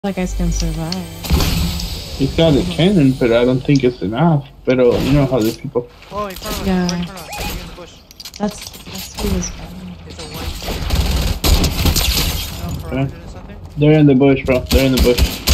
Like I can survive. He's got a cannon, but I don't think it's enough. But you know how these people. Oh, in front of us! Yeah. Right in front of us! In the bush. That's who was fighting. It's a white. No, for Okay. or something. They're in the bush, bro. They're in the bush.